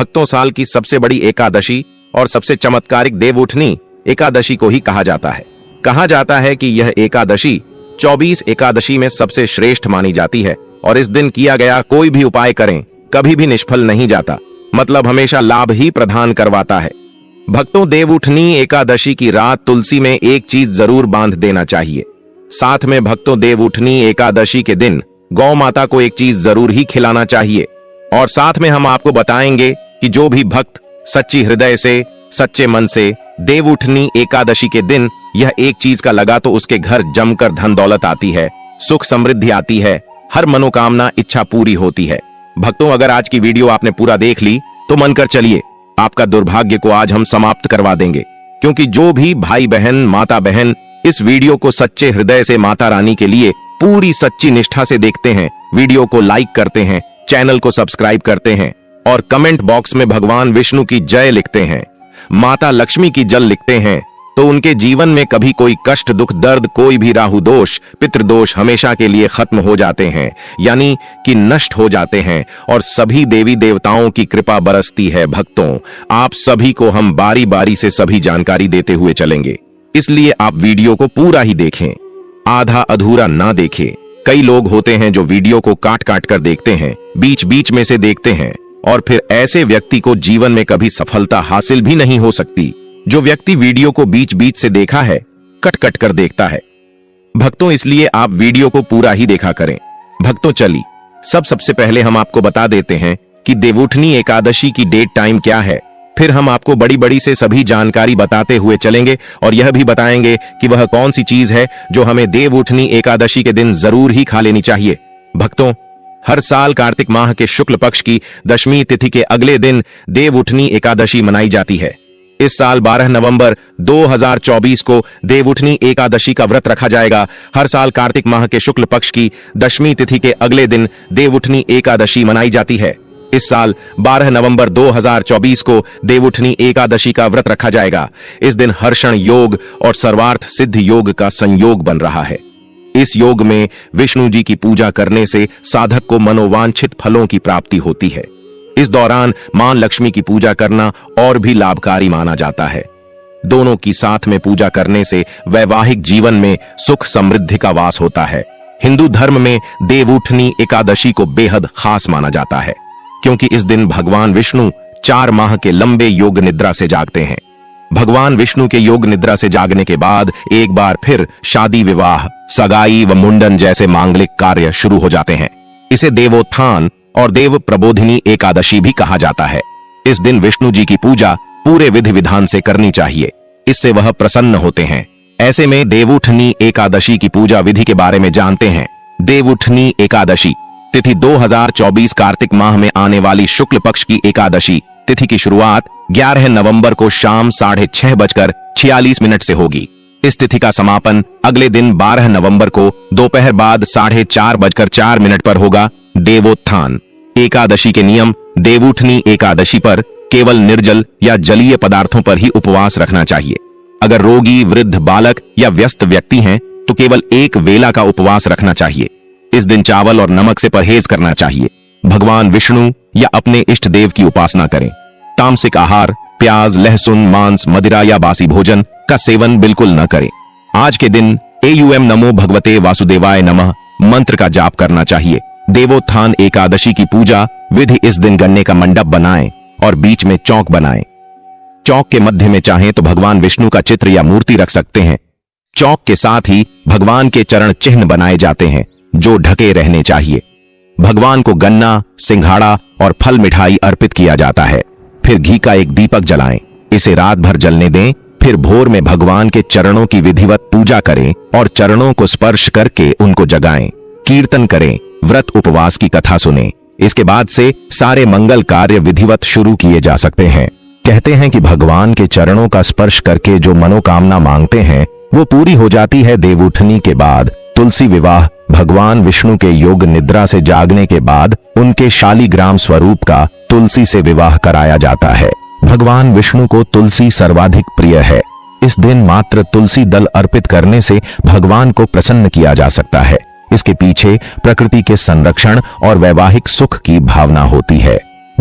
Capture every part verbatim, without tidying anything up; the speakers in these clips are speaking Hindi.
भक्तों, साल की सबसे बड़ी एकादशी और सबसे चमत्कारिक देवउठनी एकादशी को ही कहा जाता है। कहा जाता है कि यह एकादशी चौबीस एकादशी में सबसे श्रेष्ठ मानी जाती है और इस दिन किया गया कोई भी उपाय करें कभी भी निष्फल नहीं जाता, मतलब हमेशा लाभ ही प्रदान करवाता है। भक्तों, देवउठनी एकादशी की रात तुलसी में एक चीज जरूर बांध देना चाहिए। साथ में भक्तों, देवउठनी एकादशी के दिन गौ माता को एक चीज जरूर ही खिलाना चाहिए। और साथ में हम आपको बताएंगे कि जो भी भक्त सच्ची हृदय से, सच्चे मन से देवउठनी एकादशी के दिन यह एक चीज का लगा तो उसके घर जमकर धन दौलत आती है, सुख समृद्धि आती है, हर मनोकामना इच्छा पूरी होती है। भक्तों, अगर आज की वीडियो आपने पूरा देख ली तो मानकर चलिए आपका दुर्भाग्य को आज हम समाप्त करवा देंगे, क्योंकि जो भी भाई बहन, माता बहन इस वीडियो को सच्चे हृदय से माता रानी के लिए पूरी सच्ची निष्ठा से देखते हैं, वीडियो को लाइक करते हैं, चैनल को सब्सक्राइब करते हैं और कमेंट बॉक्स में भगवान विष्णु की जय लिखते हैं, माता लक्ष्मी की जल लिखते हैं, तो उनके जीवन में कभी कोई कष्ट, दुख, दर्द, कोई भी राहु दोष, पितृदोष हमेशा के लिए खत्म हो जाते हैं, यानी कि नष्ट हो जाते हैं और सभी देवी देवताओं की कृपा बरसती है। भक्तों, आप सभी को हम बारी बारी से सभी जानकारी देते हुए चलेंगे, इसलिए आप वीडियो को पूरा ही देखें, आधा अधूरा ना देखें। कई लोग होते हैं जो वीडियो को काट काट कर देखते हैं, बीच बीच में से देखते हैं और फिर ऐसे व्यक्ति को जीवन में कभी सफलता हासिल भी नहीं हो सकती। जो व्यक्ति वीडियो को बीच बीच से देखा है, कट कट कर देखता है। भक्तों, इसलिए आप वीडियो को पूरा ही देखा करें। भक्तों, चलिए सब सबसे पहले हम आपको बता देते हैं कि देवउठनी एकादशी की डेट टाइम क्या है, फिर हम आपको बड़ी बड़ी से सभी जानकारी बताते हुए चलेंगे और यह भी बताएंगे कि वह कौन सी चीज है जो हमें देवउठनी एकादशी के दिन जरूर ही खा लेनी चाहिए। भक्तों, हर साल कार्तिक माह के शुक्ल पक्ष की दशमी तिथि के अगले दिन देवउठनी एकादशी मनाई जाती है। इस साल बारह नवंबर दो हज़ार चौबीस को देवउठनी एकादशी का व्रत रखा जाएगा। हर साल कार्तिक माह के शुक्ल पक्ष की दशमी तिथि के अगले दिन देवउठनी एकादशी मनाई जाती है। इस साल बारह नवंबर दो हज़ार चौबीस को देवउठनी एकादशी का व्रत रखा जाएगा। इस दिन हर्षण योग और सर्वार्थ सिद्ध योग का संयोग बन रहा है। इस योग में विष्णु जी की पूजा करने से साधक को मनोवांछित फलों की प्राप्ति होती है। इस दौरान मां लक्ष्मी की पूजा करना और भी लाभकारी माना जाता है। दोनों की साथ में पूजा करने से वैवाहिक जीवन में सुख समृद्धि का वास होता है। हिंदू धर्म में देवउठनी एकादशी को बेहद खास माना जाता है, क्योंकि इस दिन भगवान विष्णु चार माह के लंबे योग निद्रा से जागते हैं। भगवान विष्णु के योग निद्रा से जागने के बाद एक बार फिर शादी, विवाह, सगाई व मुंडन जैसे मांगलिक कार्य शुरू हो जाते हैं। इसे देवोत्थान और देव प्रबोधिनी एकादशी भी कहा जाता है। इस दिन विष्णु जी की पूजा पूरे विधि विधान से करनी चाहिए, इससे वह प्रसन्न होते हैं। ऐसे में देवउठनी एकादशी की पूजा विधि के बारे में जानते हैं। देवउठनी एकादशी तिथि दो हज़ार चौबीस कार्तिक माह में आने वाली शुक्ल पक्ष की एकादशी तिथि की शुरुआत ग्यारह नवंबर को शाम साढ़े छह बजकर छियालीस मिनट से होगी। इस तिथि का समापन अगले दिन बारह नवंबर को दोपहर बाद साढ़े चार बजकर चार मिनट पर होगा। देवोत्थान एकादशी के नियम: देवउठनी एकादशी पर केवल निर्जल या जलीय पदार्थों पर ही उपवास रखना चाहिए। अगर रोगी, वृद्ध, बालक या व्यस्त व्यक्ति हैं तो केवल एक वेला का उपवास रखना चाहिए। इस दिन चावल और नमक से परहेज करना चाहिए। भगवान विष्णु या अपने इष्ट देव की उपासना करें। तामसिक आहार, प्याज, लहसुन, मांस, मदिरा या बासी भोजन का सेवन बिल्कुल न करें। आज के दिन एयुएम नमो भगवते वासुदेवाय नमः मंत्र का जाप करना चाहिए। देवोत्थान एकादशी की पूजा विधि: इस दिन गन्ने का मंडप बनाएं और बीच में चौक बनाएं। चौक के मध्य में चाहें तो भगवान विष्णु का चित्र या मूर्ति रख सकते हैं। चौक के साथ ही भगवान के चरण चिन्ह बनाए जाते हैं जो ढके रहने चाहिए। भगवान को गन्ना, सिंघाड़ा और फल मिठाई अर्पित किया जाता है। फिर घी का एक दीपक जलाएं, इसे रात भर जलने दें। फिर भोर में भगवान के चरणों की विधिवत पूजा करें और चरणों को स्पर्श करके उनको जगाएं। कीर्तन करें, व्रत उपवास की कथा सुनें। इसके बाद से सारे मंगल कार्य विधिवत शुरू किए जा सकते हैं। कहते हैं कि भगवान के चरणों का स्पर्श करके जो मनोकामना मांगते हैं वो पूरी हो जाती है। देवउठनी के बाद तुलसी विवाह: भगवान विष्णु के योग निद्रा से जागने के बाद उनके शालिग्राम स्वरूप का तुलसी से विवाह कराया जाता है। भगवान विष्णु को तुलसी सर्वाधिक प्रिय है। इस दिन मात्र तुलसी दल अर्पित करने से भगवान को प्रसन्न किया जा सकता है। इसके पीछे प्रकृति के संरक्षण और वैवाहिक सुख की भावना होती है।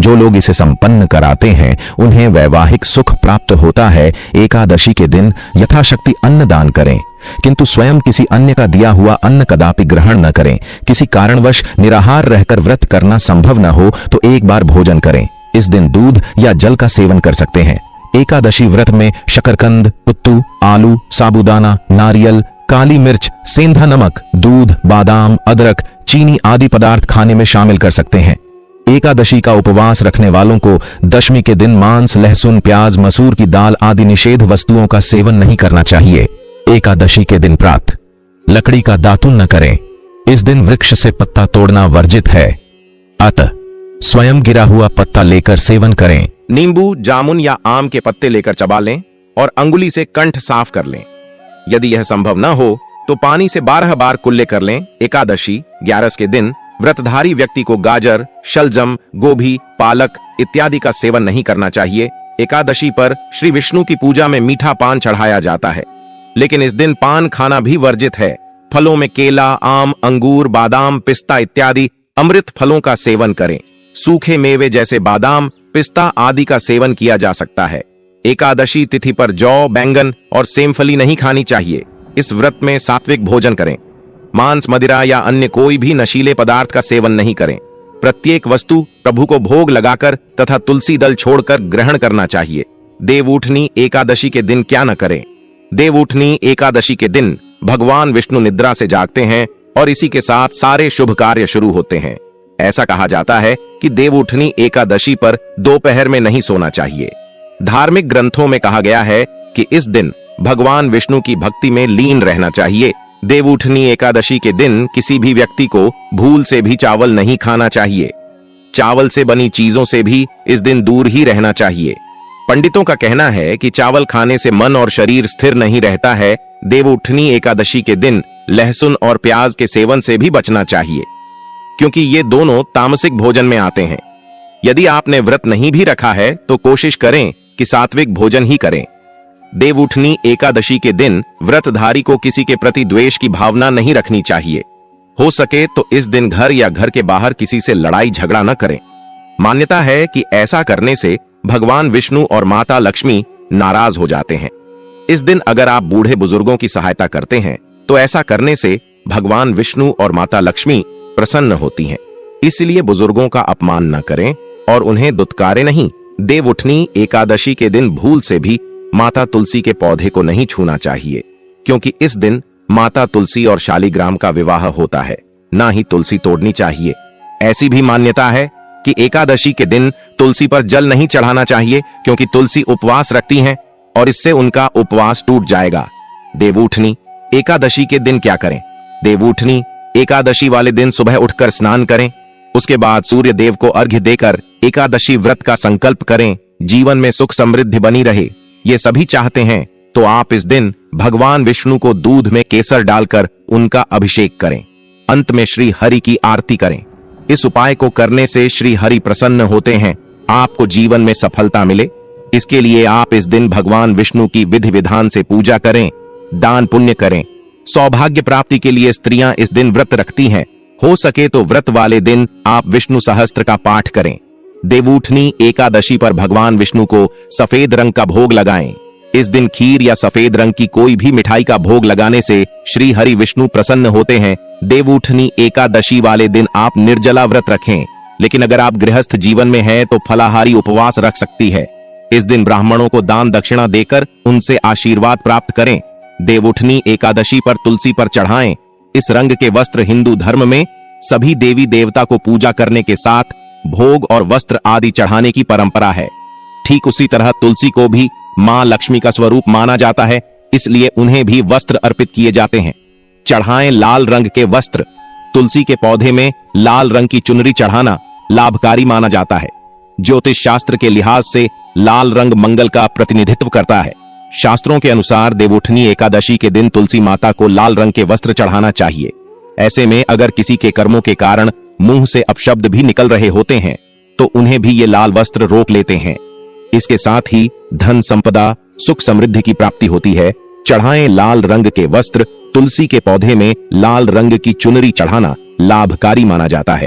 जो लोग इसे संपन्न कराते हैं उन्हें वैवाहिक सुख प्राप्त होता है। एकादशी के दिन यथाशक्ति अन्न दान करें, किंतु स्वयं किसी अन्य का दिया हुआ अन्न कदापि ग्रहण न करें। किसी कारणवश निराहार रहकर व्रत करना संभव न हो तो एक बार भोजन करें। इस दिन दूध या जल का सेवन कर सकते हैं। एकादशी व्रत में शकरकंद, कुत्तू, आलू, साबूदाना, नारियल, काली मिर्च, सेंधा नमक, दूध, बादाम, अदरक, चीनी आदि पदार्थ खाने में शामिल कर सकते हैं। एकादशी का उपवास रखने वालों को दशमी के दिन मांस, लहसुन, प्याज, मसूर की दाल आदि निषेध वस्तुओं का सेवन नहीं करना चाहिए। एकादशी के दिन प्रातः लकड़ी का दातुन न करें। इस दिन वृक्ष से पत्ता तोड़ना वर्जित है, अतः स्वयं गिरा हुआ पत्ता लेकर सेवन करें। नींबू, जामुन या आम के पत्ते लेकर चबा लें और अंगुली से कंठ साफ कर लें। यदि यह संभव न हो तो पानी से बारह बार कुल्ले कर लें। एकादशी ग्यारस के दिन व्रतधारी व्यक्ति को गाजर, शलजम, गोभी, पालक इत्यादि का सेवन नहीं करना चाहिए। एकादशी पर श्री विष्णु की पूजा में मीठा पान चढ़ाया जाता है, लेकिन इस दिन पान खाना भी वर्जित है। फलों में केला, आम, अंगूर, बादाम, पिस्ता इत्यादि अमृत फलों का सेवन करें। सूखे मेवे जैसे बादाम, पिस्ता आदि का सेवन किया जा सकता है। एकादशी तिथि पर जौ, बैंगन और सेमफली नहीं खानी चाहिए। इस व्रत में सात्विक भोजन करें। मांस, मदिरा या अन्य कोई भी नशीले पदार्थ का सेवन नहीं करें। प्रत्येक वस्तु प्रभु को भोग लगाकर तथा तुलसी दल छोड़कर ग्रहण करना चाहिए। देवउठनी एकादशी के दिन क्या न करें। देवउठनी एकादशी के दिन भगवान विष्णु निद्रा से जागते हैं और इसी के साथ सारे शुभ कार्य शुरू होते हैं। ऐसा कहा जाता है कि देवउठनी एकादशी पर दोपहर में नहीं सोना चाहिए। धार्मिक ग्रंथों में कहा गया है कि इस दिन भगवान विष्णु की भक्ति में लीन रहना चाहिए। देवउठनी एकादशी के दिन किसी भी व्यक्ति को भूल से भी चावल नहीं खाना चाहिए। चावल से बनी चीजों से भी इस दिन दूर ही रहना चाहिए। पंडितों का कहना है कि चावल खाने से मन और शरीर स्थिर नहीं रहता है। देवउठनी एकादशी के दिन लहसुन और प्याज के सेवन से भी बचना चाहिए, क्योंकि ये दोनों तामसिक भोजन में आते हैं। यदि आपने व्रत नहीं भी रखा है तो कोशिश करें कि सात्विक भोजन ही करें। देवउठनी एकादशी के दिन व्रतधारी को किसी के प्रति द्वेष की भावना नहीं रखनी चाहिए। हो सके तो इस दिन घर या घर के बाहर किसी से लड़ाई झगड़ा न करें। मान्यता है कि ऐसा करने से भगवान विष्णु और माता लक्ष्मी नाराज हो जाते हैं। इस दिन अगर आप बूढ़े बुजुर्गों की सहायता करते हैं तो ऐसा करने से भगवान विष्णु और माता लक्ष्मी प्रसन्न होती हैं। इसलिए बुजुर्गों का अपमान न करें और उन्हें दुत्कारें नहीं। देवउठनी एकादशी के दिन भूल से भी माता तुलसी के पौधे को नहीं छूना चाहिए, क्योंकि इस दिन माता तुलसी और शालिग्राम का विवाह होता है। ना ही तुलसी तोड़नी चाहिए। ऐसी भी मान्यता है कि एकादशी के दिन तुलसी पर जल नहीं चढ़ाना चाहिए, क्योंकि तुलसी उपवास रखती हैं और इससे उनका उपवास टूट जाएगा। देवउठनी एकादशी के दिन क्या करें। देवउठनी एकादशी वाले दिन सुबह उठकर स्नान करें। उसके बाद सूर्य देव को अर्घ्य देकर एकादशी व्रत का संकल्प करें। जीवन में सुख समृद्धि बनी रहे, ये सभी चाहते हैं तो आप इस दिन भगवान विष्णु को दूध में केसर डालकर उनका अभिषेक करें। अंत में श्री हरि की आरती करें। इस उपाय को करने से श्री हरि प्रसन्न होते हैं, आपको जीवन में सफलता मिले। इसके लिए आप इस दिन भगवान विष्णु की विधि विधान से पूजा करें, दान पुण्य करें। सौभाग्य प्राप्ति के लिए स्त्रियां इस दिन व्रत रखती हैं। हो सके तो व्रत वाले दिन आप विष्णु सहस्त्र का पाठ करें। देवउठनी एकादशी पर भगवान विष्णु को सफेद रंग का भोग लगाएं। इस दिन खीर या सफेद रंग की कोई भी मिठाई का भोग लगाने से श्री हरि विष्णु प्रसन्न होते हैं। देवउठनी एकादशी वाले दिन आप निर्जला व्रत रखें, लेकिन अगर आप गृहस्थ जीवन में हैं तो फलाहारी उपवास रख सकती है। इस दिन ब्राह्मणों को दान दक्षिणा देकर उनसे आशीर्वाद प्राप्त करें। देवउठनी एकादशी पर तुलसी पर चढ़ाएं। इस रंग के वस्त्र हिंदू धर्म में सभी देवी देवता को पूजा करने के साथ भोग और वस्त्र आदि चढ़ाने की परंपरा है। ठीक उसी तरह तुलसी को भी मां लक्ष्मी का स्वरूप माना जाता है, इसलिए उन्हें भी वस्त्र अर्पित किए जाते हैं। चढ़ाएं लाल रंग के वस्त्र। तुलसी के पौधे में लाल रंग की चुनरी चढ़ाना लाभकारी माना जाता है। ज्योतिष शास्त्र के लिहाज से लाल रंग मंगल का प्रतिनिधित्व करता है। शास्त्रों के अनुसार देवउठनी एकादशी के दिन तुलसी माता को लाल रंग के वस्त्र चढ़ाना चाहिए। ऐसे में अगर किसी के कर्मों के कारण मुंह से अपशब्द भी निकल रहे होते हैं तो उन्हें भी ये लाल वस्त्र रोक लेते हैं। इसके साथ ही धन संपदा, सुख समृद्धि की प्राप्ति होती है। चढ़ाएं लाल रंग के वस्त्र। तुलसी के पौधे में लाल रंग की चुनरी चढ़ाना लाभकारी माना जाता है।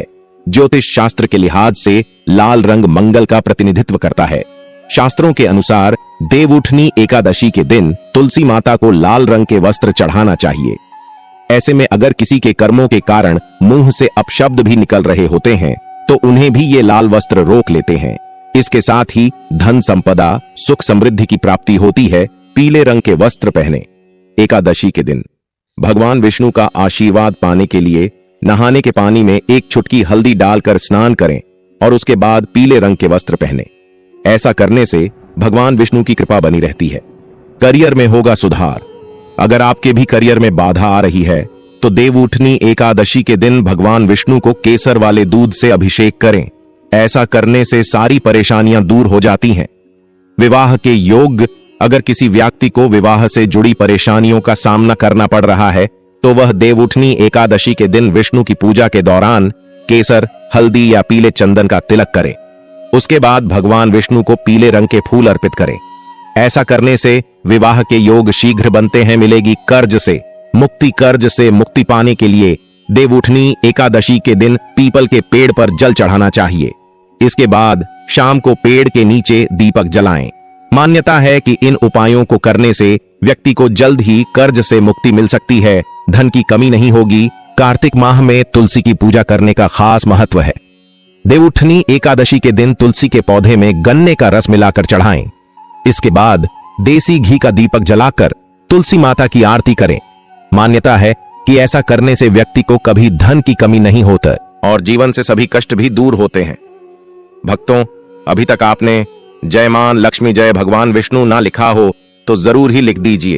ज्योतिष शास्त्र के लिहाज से लाल रंग मंगल का प्रतिनिधित्व करता है। शास्त्रों के अनुसार देवउठनी एकादशी के दिन तुलसी माता को लाल रंग के वस्त्र चढ़ाना चाहिए। ऐसे में अगर किसी के कर्मों के कारण मुंह से अपशब्द भी निकल रहे होते हैं तो उन्हें भी ये लाल वस्त्र रोक लेते हैं। इसके साथ ही धन संपदा, सुख समृद्धि की प्राप्ति होती है। पीले रंग के वस्त्र पहने। एकादशी के दिन भगवान विष्णु का आशीर्वाद पाने के लिए नहाने के पानी में एक चुटकी हल्दी डालकर स्नान करें और उसके बाद पीले रंग के वस्त्र पहने। ऐसा करने से भगवान विष्णु की कृपा बनी रहती है। करियर में होगा सुधार। अगर आपके भी करियर में बाधा आ रही है तो देवउठनी एकादशी के दिन भगवान विष्णु को केसर वाले दूध से अभिषेक करें। ऐसा करने से सारी परेशानियां दूर हो जाती हैं। विवाह के योग, अगर किसी व्यक्ति को विवाह से जुड़ी परेशानियों का सामना करना पड़ रहा है तो वह देवउठनी एकादशी के दिन विष्णु की पूजा के दौरान केसर, हल्दी या पीले चंदन का तिलक करे। उसके बाद भगवान विष्णु को पीले रंग के फूल अर्पित करें। ऐसा करने से विवाह के योग शीघ्र बनते हैं। मिलेगी कर्ज से मुक्ति। कर्ज से मुक्ति पाने के लिए देवउठनी एकादशी के दिन पीपल के पेड़ पर जल चढ़ाना चाहिए। इसके बाद शाम को पेड़ के नीचे दीपक जलाएं। मान्यता है कि इन उपायों को करने से व्यक्ति को जल्द ही कर्ज से मुक्ति मिल सकती है। धन की कमी नहीं होगी। कार्तिक माह में तुलसी की पूजा करने का खास महत्व है। देवउठनी एकादशी के दिन तुलसी के पौधे में गन्ने का रस मिलाकर चढ़ाएं। इसके बाद देसी घी का दीपक जलाकर तुलसी माता की आरती करें। मान्यता है कि ऐसा करने से व्यक्ति को कभी धन की कमी नहीं होता और जीवन से सभी कष्ट भी दूर होते हैं। भक्तों, अभी तक आपने जय मान लक्ष्मी जय भगवान विष्णु ना लिखा हो तो जरूर ही लिख दीजिए।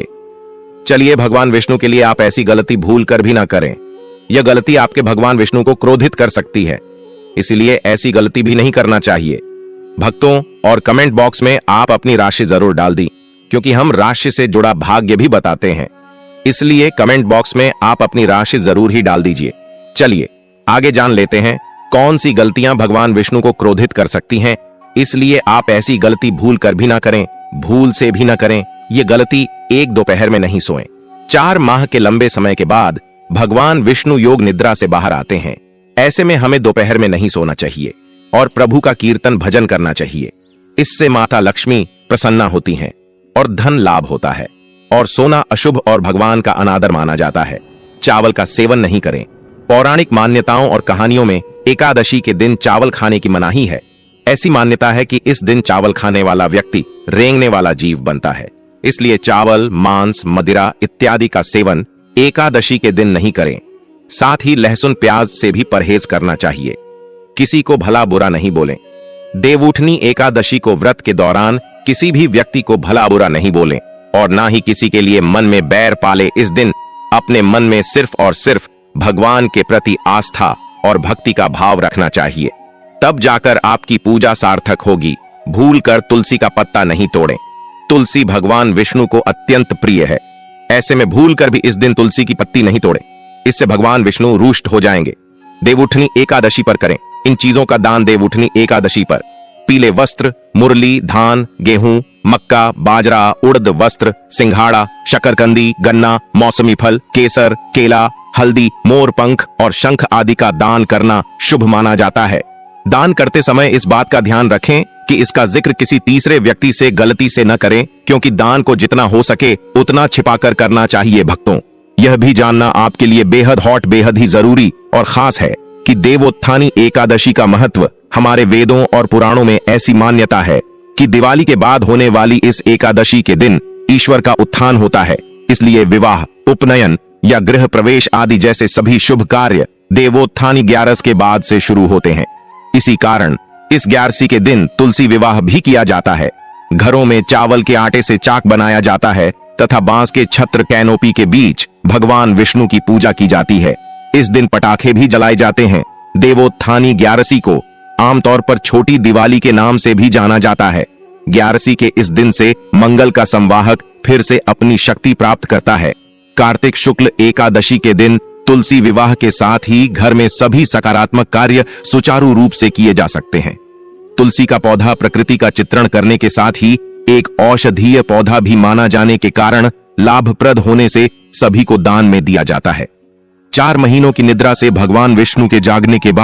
चलिए, भगवान विष्णु के लिए आप ऐसी गलती भूल कर भी ना करें। यह गलती आपके भगवान विष्णु को क्रोधित कर सकती है, इसलिए ऐसी गलती भी नहीं करना चाहिए। भक्तों, और कमेंट बॉक्स में आप अपनी राशि जरूर डाल दी, क्योंकि हम राशि से जुड़ा भाग्य भी बताते हैं। इसलिए कमेंट बॉक्स में आप अपनी राशि जरूर ही डाल दीजिए। चलिए आगे जान लेते हैं कौन सी गलतियां भगवान विष्णु को क्रोधित कर सकती हैं। इसलिए आप ऐसी गलती भूल कर भी ना करें, भूल से भी ना करें। ये गलती एक दोपहर में नहीं सोएं। चार माह के लंबे समय के बाद भगवान विष्णु योग निद्रा से बाहर आते हैं। ऐसे में हमें दोपहर में नहीं सोना चाहिए और प्रभु का कीर्तन भजन करना चाहिए। इससे माता लक्ष्मी प्रसन्ना होती हैं और धन लाभ होता है। और सोना अशुभ और भगवान का अनादर माना जाता है। चावल का सेवन नहीं करें। पौराणिक मान्यताओं और कहानियों में एकादशी के दिन चावल खाने की मनाही है। ऐसी मान्यता है कि इस दिन चावल खाने वाला व्यक्ति रेंगने वाला जीव बनता है। इसलिए चावल, मांस, मदिरा इत्यादि का सेवन एकादशी के दिन नहीं करें। साथ ही लहसुन प्याज से भी परहेज करना चाहिए। किसी को भला बुरा नहीं बोलें। देवउठनी एकादशी को व्रत के दौरान किसी भी व्यक्ति को भला बुरा नहीं बोलें और ना ही किसी के लिए मन में बैर पाले। इस दिन अपने मन में सिर्फ और सिर्फ भगवान के प्रति आस्था और भक्ति का भाव रखना चाहिए, तब जाकर आपकी पूजा सार्थक होगी। भूल कर तुलसी का पत्ता नहीं तोड़ें। तुलसी भगवान विष्णु को अत्यंत प्रिय है। ऐसे में भूल कर भी इस दिन तुलसी की पत्ती नहीं तोड़ें, इससे भगवान विष्णु रुष्ट हो जाएंगे। देवउठनी एकादशी पर करें इन चीजों का दान। देवउठनी एकादशी पर पीले वस्त्र, मुरली, धान, गेहूं, मक्का, बाजरा, उड़द वस्त्र, सिंघाड़ा, शकरकंदी, गन्ना, मौसमी फल, केसर, केला, हल्दी, मोर पंख और शंख आदि का दान करना शुभ माना जाता है। दान करते समय इस बात का ध्यान रखें कि इसका जिक्र किसी तीसरे व्यक्ति से गलती से न करें, क्योंकि दान को जितना हो सके उतना छिपाकर करना चाहिए। भक्तों, यह भी जानना आपके लिए बेहद हॉट, बेहद ही जरूरी और खास है कि देवोत्थानी एकादशी का महत्व हमारे वेदों और पुराणों में ऐसी मान्यता है कि दिवाली के बाद होने वाली इस एकादशी के दिन ईश्वर का उत्थान होता है। इसलिए विवाह, उपनयन या गृह प्रवेश आदि जैसे सभी शुभ कार्य देवोत्थानी ग्यारस के बाद से शुरू होते हैं। इसी कारण इस ग्यारसी के दिन तुलसी विवाह भी किया जाता है। घरों में चावल के आटे से चाक बनाया जाता है तथा बांस के छत्र कैनोपी के बीच भगवान विष्णु की पूजा की जाती है। इस दिन पटाखे भी जलाए जाते हैं। देवोत्थानी ग्यारसी को आमतौर पर छोटी दिवाली के नाम से भी जाना जाता है। ग्यारसी के इस दिन से मंगल का संवाहक फिर से अपनी शक्ति प्राप्त करता है। कार्तिक शुक्ल एकादशी के दिन तुलसी विवाह के साथ ही घर में सभी सकारात्मक कार्य सुचारू रूप से किए जा सकते हैं। तुलसी का पौधा प्रकृति का चित्रण करने के साथ ही एक औषधीय पौधा भी माना जाने के कारण लाभप्रद होने से सभी को दान में दिया जाता है। चार महीनों की निद्रा से भगवान विष्णु के जागने के बाद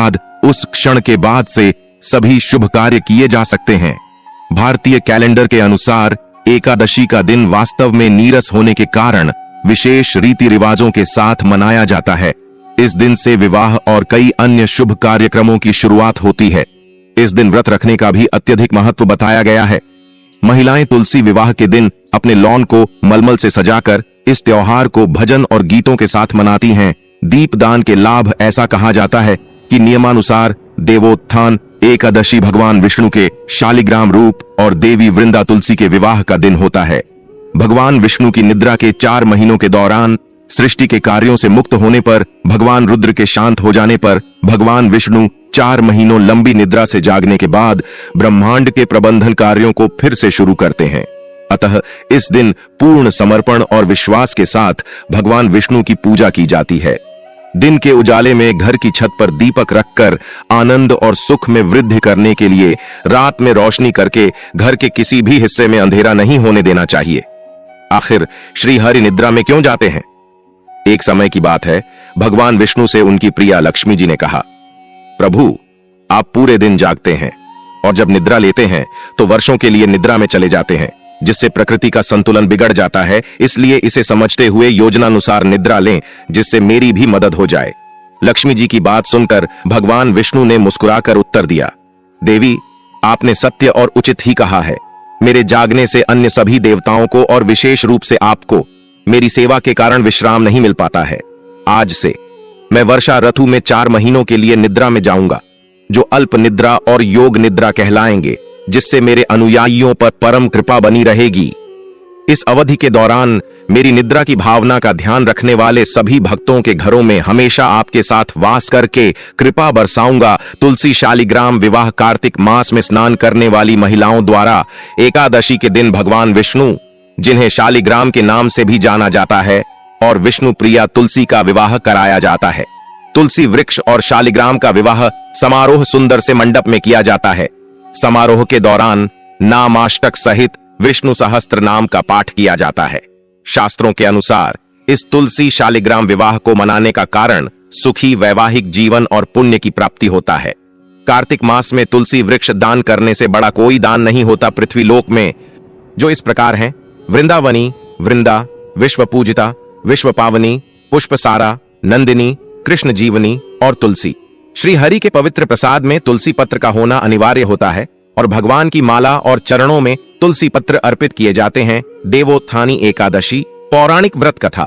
उस क्षण के बाद से सभी शुभ कार्य किए जा सकते हैं। भारतीय कैलेंडर के अनुसार एकादशी का दिन वास्तव में नीरस होने के कारण विशेष रीति रिवाजों के साथ मनाया जाता है। इस दिन से विवाह और कई अन्य शुभ कार्यक्रमों की शुरुआत होती है। इस दिन व्रत रखने का भी अत्यधिक महत्व बताया गया है। महिलाएं तुलसी विवाह के दिन अपने लॉन को मलमल से सजाकर इस त्योहार को भजन और गीतों के साथ मनाती हैं। दीपदान के लाभ ऐसा कहा जाता है कि नियमानुसार देवोत्थान एकादशी भगवान विष्णु के शालिग्राम रूप और देवी वृंदा तुलसी के विवाह का दिन होता है। भगवान विष्णु की निद्रा के चार महीनों के दौरान सृष्टि के कार्यों से मुक्त होने पर, भगवान रुद्र के शांत हो जाने पर, भगवान विष्णु चार महीनों लंबी निद्रा से जागने के बाद ब्रह्मांड के प्रबंधन कार्यों को फिर से शुरू करते हैं। अतः इस दिन पूर्ण समर्पण और विश्वास के साथ भगवान विष्णु की पूजा की जाती है। दिन के उजाले में घर की छत पर दीपक रखकर आनंद और सुख में वृद्धि करने के लिए रात में रोशनी करके घर के किसी भी हिस्से में अंधेरा नहीं होने देना चाहिए। आखिर श्री हरि निद्रा में क्यों जाते हैं? एक समय की बात है, भगवान विष्णु से उनकी प्रिया लक्ष्मी जी ने कहा, प्रभु, आप पूरे दिन जागते हैं और जब निद्रा लेते हैं तो वर्षों के लिए निद्रा में चले जाते हैं, जिससे प्रकृति का संतुलन बिगड़ जाता है। इसलिए इसे समझते हुए योजनानुसार निद्रा लें, जिससे मेरी भी मदद हो जाए। लक्ष्मी जी की बात सुनकर भगवान विष्णु ने मुस्कुराकर उत्तर दिया, देवी, आपने सत्य और उचित ही कहा है। मेरे जागने से अन्य सभी देवताओं को और विशेष रूप से आपको मेरी सेवा के कारण विश्राम नहीं मिल पाता है। आज से मैं वर्षा ऋतु में चार महीनों के लिए निद्रा में जाऊंगा, जो अल्प निद्रा और योग निद्रा कहलाएंगे, जिससे मेरे अनुयायियों पर परम कृपा बनी रहेगी। इस अवधि के दौरान मेरी निद्रा की भावना का ध्यान रखने वाले सभी भक्तों के घरों में हमेशा आपके साथ वास करके कृपा बरसाऊंगा। तुलसी शालिग्राम विवाह कार्तिक मास में स्नान करने वाली महिलाओं द्वारा एकादशी के दिन भगवान विष्णु, जिन्हें शालिग्राम के नाम से भी जाना जाता है, और विष्णु प्रिया तुलसी का विवाह कराया जाता है। तुलसी वृक्ष और शालिग्राम का विवाह समारोह सुंदर से मंडप में किया जाता है। समारोह के दौरान नामाष्टक सहित विष्णु सहस्त्र नाम का पाठ किया जाता है। शास्त्रों के अनुसार इस तुलसी शालिग्राम विवाह को मनाने का कारण सुखी वैवाहिक जीवन और पुण्य की प्राप्ति होता है। कार्तिक मास में तुलसी वृक्ष दान करने से बड़ा कोई दान नहीं होता पृथ्वी लोक में, जो इस प्रकार हैं: वृंदावनी, वृंदा, विश्व पूजिता, विश्व पावनी, पुष्पसारा, नंदिनी, कृष्ण जीवनी और तुलसी। श्री हरि के पवित्र प्रसाद में तुलसी पत्र का होना अनिवार्य होता है और भगवान की माला और चरणों में तुलसी पत्र अर्पित किए जाते हैं। देवोत्थानी एकादशी पौराणिक व्रत कथा।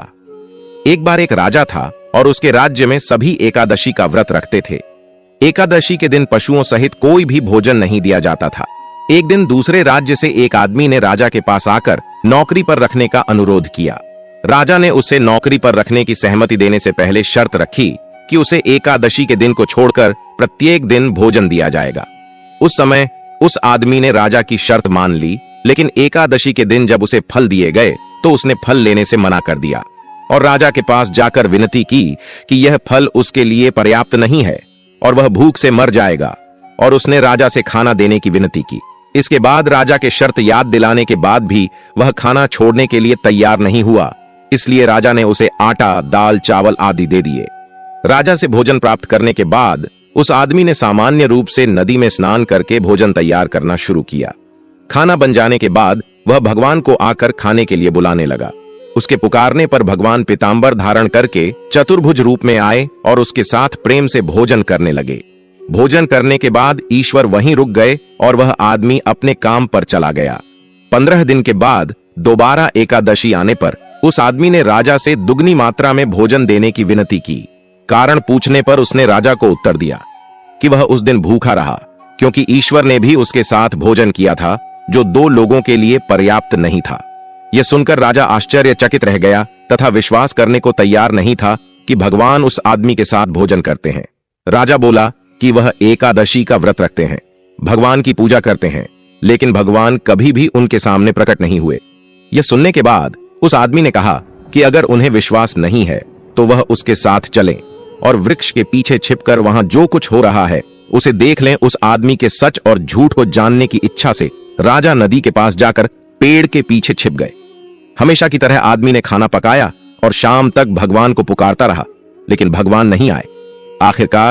एक बार एक राजा था और उसके राज्य में सभी एकादशी का व्रत रखते थे। एकादशी के दिन पशुओं सहित कोई भी भोजन नहीं दिया जाता था। एक दिन दूसरे राज्य से एक आदमी ने राजा के पास आकर नौकरी पर रखने का अनुरोध किया। राजा ने उसे नौकरी पर रखने की सहमति देने से पहले शर्त रखी कि उसे एकादशी के दिन को छोड़कर प्रत्येक दिन भोजन दिया जाएगा। उस समय उस आदमी ने राजा की शर्त मान ली, लेकिन एकादशी के दिन जब उसे फल दिए गए तो उसने फल लेने से मना कर दिया और राजा के पास जाकर विनती की कि यह फल उसके लिए पर्याप्त नहीं है और वह भूख से मर जाएगा, और उसने राजा से खाना देने की विनती की। इसके बाद राजा के शर्त याद दिलाने के बाद भी वह खाना छोड़ने के लिए तैयार नहीं हुआ, इसलिए राजा ने उसे आटा, दाल, चावल आदि दे दिए। राजा से भोजन प्राप्त करने के बाद उस आदमी ने सामान्य रूप से नदी में स्नान करके भोजन तैयार करना शुरू किया। खाना बन जाने के बाद वह भगवान को आकर खाने के लिए बुलाने लगा। उसके पुकारने पर भगवान पीतांबर धारण करके चतुर्भुज रूप में आए और उसके साथ प्रेम से भोजन करने लगे। भोजन करने के बाद ईश्वर वहीं रुक गए और वह आदमी अपने काम पर चला गया। पंद्रह दिन के बाद दोबारा एकादशी आने पर उस आदमी ने राजा से दुगनी मात्रा में भोजन देने की विनती की। कारण पूछने पर उसने राजा को उत्तर दिया कि वह उस दिन भूखा रहा, क्योंकि ईश्वर ने भी उसके साथ भोजन किया था, जो दो लोगों के लिए पर्याप्त नहीं था। यह सुनकर राजा आश्चर्यचकित रह गया तथा विश्वास करने को तैयार नहीं था कि भगवान उस आदमी के साथ भोजन करते हैं। राजा बोला कि वह एकादशी का व्रत रखते हैं, भगवान की पूजा करते हैं, लेकिन भगवान कभी भी उनके सामने प्रकट नहीं हुए। यह सुनने के बाद उस आदमी ने कहा कि अगर उन्हें विश्वास नहीं है तो वह उसके साथ चलें और वृक्ष के पीछे छिपकर वहां जो कुछ हो रहा है उसे देख लें। उस आदमी के सच और झूठ को जानने की इच्छा से राजा नदी के पास जाकर पेड़ के पीछे छिप गए। हमेशा की तरह आदमी ने खाना पकाया और शाम तक भगवान को पुकारता रहा, लेकिन भगवान नहीं आए। आखिरकार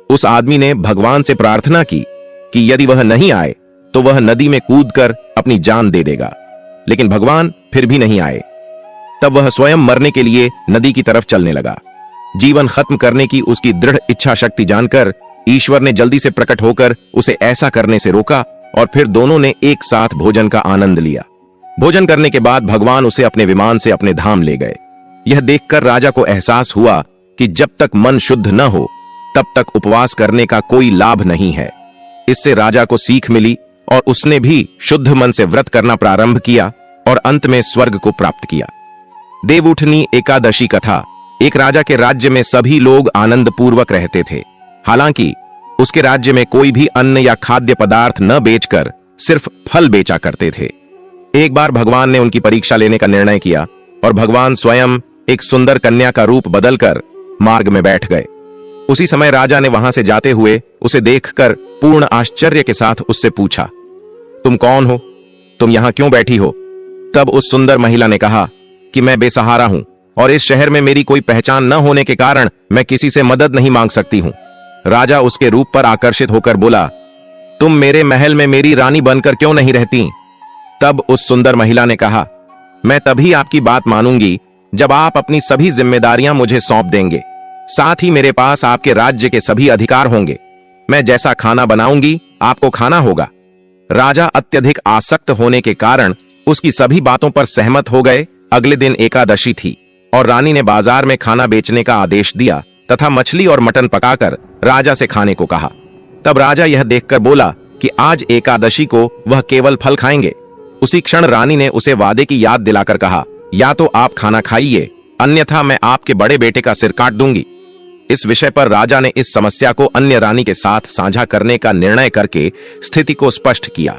उस आदमी ने भगवान से प्रार्थना की कि यदि वह नहीं आए तो वह नदी में कूदकर अपनी जान दे देगा, लेकिन भगवान फिर भी नहीं आए। तब वह स्वयं मरने के लिए नदी की तरफ चलने लगा। जीवन खत्म करने की उसकी दृढ़ इच्छा शक्ति जानकर ईश्वर ने जल्दी से प्रकट होकर उसे ऐसा करने से रोका और फिर दोनों ने एक साथ भोजन का आनंद लिया। भोजन करने के बाद भगवान उसे अपने विमान से अपने धाम ले गए। यह देखकर राजा को एहसास हुआ कि जब तक मन शुद्ध न हो तब तक उपवास करने का कोई लाभ नहीं है। इससे राजा को सीख मिली और उसने भी शुद्ध मन से व्रत करना प्रारंभ किया और अंत में स्वर्ग को प्राप्त किया। देवउठनी एकादशी कथा। एक राजा के राज्य में सभी लोग आनंद पूर्वक रहते थे। हालांकि उसके राज्य में कोई भी अन्न या खाद्य पदार्थ न बेचकर सिर्फ फल बेचा करते थे। एक बार भगवान ने उनकी परीक्षा लेने का निर्णय किया और भगवान स्वयं एक सुंदर कन्या का रूप बदलकर मार्ग में बैठ गए। उसी समय राजा ने वहां से जाते हुए उसे देखकर पूर्ण आश्चर्य के साथ उससे पूछा, तुम कौन हो? तुम यहां क्यों बैठी हो? तब उस सुंदर महिला ने कहा कि मैं बेसहारा हूं और इस शहर में मेरी कोई पहचान न होने के कारण मैं किसी से मदद नहीं मांग सकती हूं। राजा उसके रूप पर आकर्षित होकर बोला, तुम मेरे महल में मेरी रानी बनकर क्यों नहीं रहती? तब उस सुंदर महिला ने कहा, मैं तभी आपकी बात मानूंगी जब आप अपनी सभी जिम्मेदारियां मुझे सौंप देंगे। साथ ही मेरे पास आपके राज्य के सभी अधिकार होंगे। मैं जैसा खाना बनाऊंगी आपको खाना होगा। राजा अत्यधिक आसक्त होने के कारण उसकी सभी बातों पर सहमत हो गए। अगले दिन एकादशी थी और रानी ने बाजार में खाना बेचने का आदेश दिया तथा मछली और मटन पकाकर राजा से खाने को कहा। तब राजा यह देखकर बोला कि आज एकादशी को वह केवल फल खाएंगे। उसी क्षण रानी ने उसे वादे की याद दिलाकर कहा, या तो आप खाना खाइए, अन्यथा मैं आपके बड़े बेटे का सिर काट दूंगी। इस विषय पर राजा ने इस समस्या को अन्य रानी के साथ साझा करने का निर्णय करके स्थिति को स्पष्ट किया।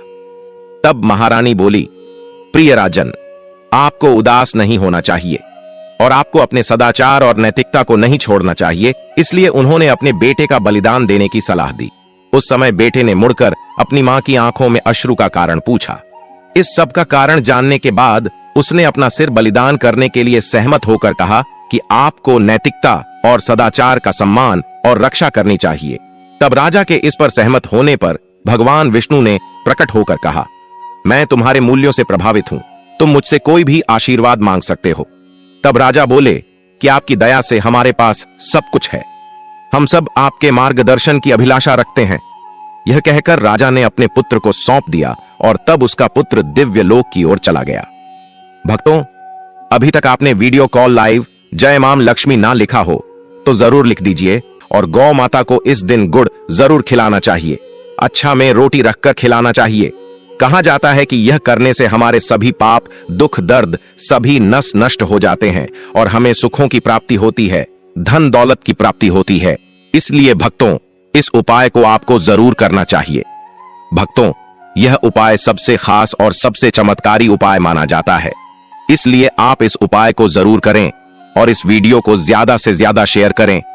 तब महारानी बोली, प्रिय राजन, आपको उदास नहीं होना चाहिए और आपको अपने सदाचार और नैतिकता को नहीं छोड़ना चाहिए। इसलिए उन्होंने अपने बेटे का बलिदान देने की सलाह दी। उस समय बेटे ने मुड़कर अपनी मां की आंखों में अश्रु का कारण पूछा। इस सब का कारण जानने के बाद उसने अपना सिर बलिदान करने के लिए सहमत होकर कहा कि आपको नैतिकता और सदाचार का सम्मान और रक्षा करनी चाहिए। तब राजा के इस पर सहमत होने पर भगवान विष्णु ने प्रकट होकर कहा, मैं तुम्हारे मूल्यों से प्रभावित हूं, तुम मुझसे कोई भी आशीर्वाद मांग सकते हो। तब राजा बोले कि आपकी दया से हमारे पास सब कुछ है, हम सब आपके मार्गदर्शन की अभिलाषा रखते हैं। यह कहकर राजा ने अपने पुत्र को सौंप दिया और तब उसका पुत्र दिव्य लोक की ओर चला गया। भक्तों, अभी तक आपने वीडियो कॉल लाइव जय मां लक्ष्मी ना लिखा हो तो जरूर लिख दीजिए और गौ माता को इस दिन गुड़ जरूर खिलाना चाहिए। अच्छा में रोटी रखकर खिलाना चाहिए। कहा जाता है कि यह करने से हमारे सभी पाप, दुख, दर्द सभी नस नष्ट हो जाते हैं और हमें सुखों की प्राप्ति होती है, धन दौलत की प्राप्ति होती है। इसलिए भक्तों, इस उपाय को आपको जरूर करना चाहिए। भक्तों, यह उपाय सबसे खास और सबसे चमत्कारी उपाय माना जाता है, इसलिए आप इस उपाय को जरूर करें और इस वीडियो को ज्यादा से ज्यादा शेयर करें